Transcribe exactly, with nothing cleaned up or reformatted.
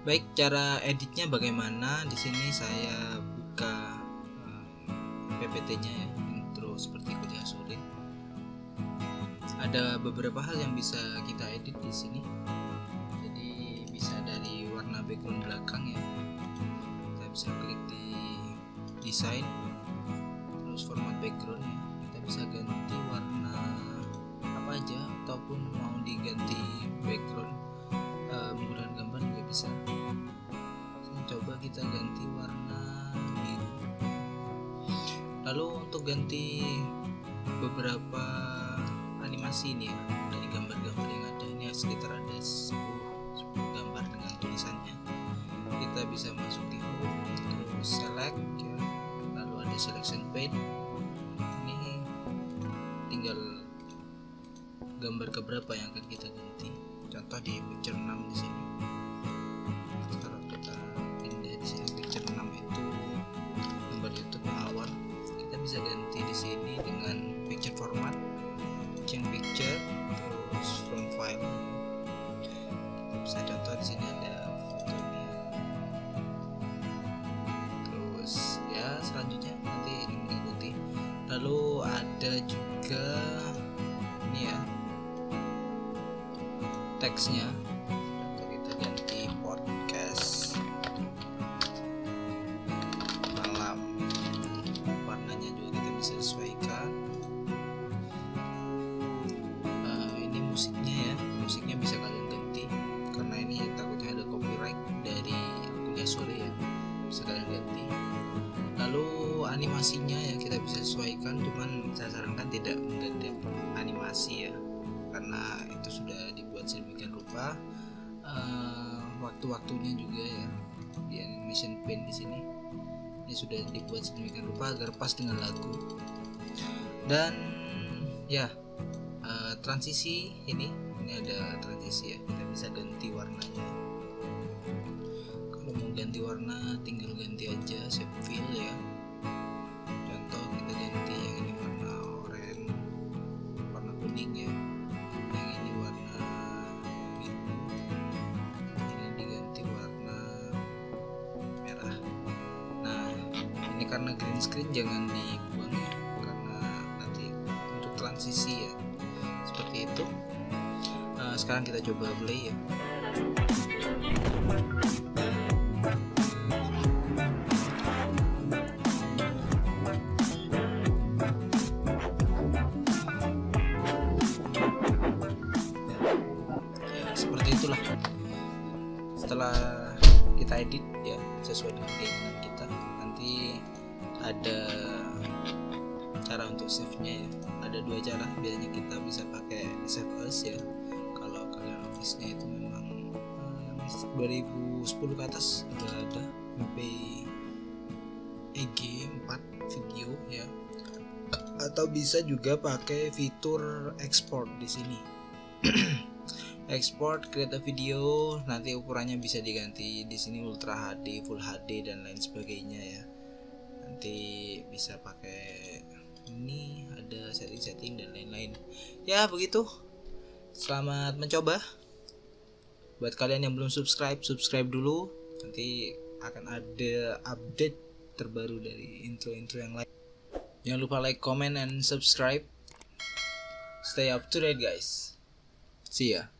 Baik, cara editnya bagaimana? Di sini saya buka uh, P P T-nya ya, intro seperti kuliah sore. Ada beberapa hal yang bisa kita edit di sini. Jadi bisa dari warna background belakang ya. Kita bisa klik di desain, terus format background ya. Kita bisa ganti warna apa aja ataupun mau diganti background uh, menggunakan gambar juga bisa. Coba kita ganti warna biru. Lalu untuk ganti beberapa animasi ini ya, dari gambar-gambar yang ada ini sekitar ada sepuluh gambar dengan tulisannya. Kita bisa masuk di home, terus select ya. Lalu ada selection pane. Ini tinggal gambar keberapa yang akan kita ganti. Contoh di picture enam di sini. Bisa ganti di sini dengan picture format, change picture, terus from file. Kita bisa contoh di sini ada fotonya. Terus ya selanjutnya nanti ini mengikuti. Lalu ada juga ini ya teksnya. Contoh kita ganti podcast malam. Sesuaikan. Uh, ini musiknya ya, musiknya bisa kalian ganti karena ini takutnya ada copyright dari kuliah sore ya, bisa kalian ganti. Lalu animasinya ya kita bisa sesuaikan, cuman saya sarankan tidak mengganti animasi ya, karena itu sudah dibuat sedemikian rupa. Uh, waktu-waktunya juga ya di animation pane di sini. Ini sudah dibuat sedemikian rupa agar pas dengan lagu. Dan ya uh, transisi ini ini ada transisi ya, kita bisa ganti warnanya. Kalau mau ganti warna tinggal ganti aja shape fill ya. Contoh kita ganti yang ini warna oranye, warna kuning ya, yang ini warna biru, ini diganti warna merah. Nah ini karena green screen jangan dibuang ya, karena nanti untuk transisi ya seperti itu. Nah, sekarang kita coba play ya. Ya seperti itulah. Setelah kita edit ya sesuai dengan keinginan kita, nanti ada cara untuk save-nya ya. Ada dua cara, biasanya kita bisa pakai save as ya. Kalau kalian office-nya itu memang eh, dua ribu sepuluh ke atas udah ada M P E G empat video ya. Atau bisa juga pakai fitur export di sini. Export, create a video, nanti ukurannya bisa diganti di sini Ultra H D, Full H D dan lain sebagainya ya. Nanti bisa pakai ini, ada setting-setting dan lain-lain. Ya begitu. Selamat mencoba. Buat kalian yang belum subscribe, subscribe dulu. Nanti akan ada update terbaru dari intro-intro yang lain. Jangan lupa like, comment, and subscribe. Stay up to date guys. See ya.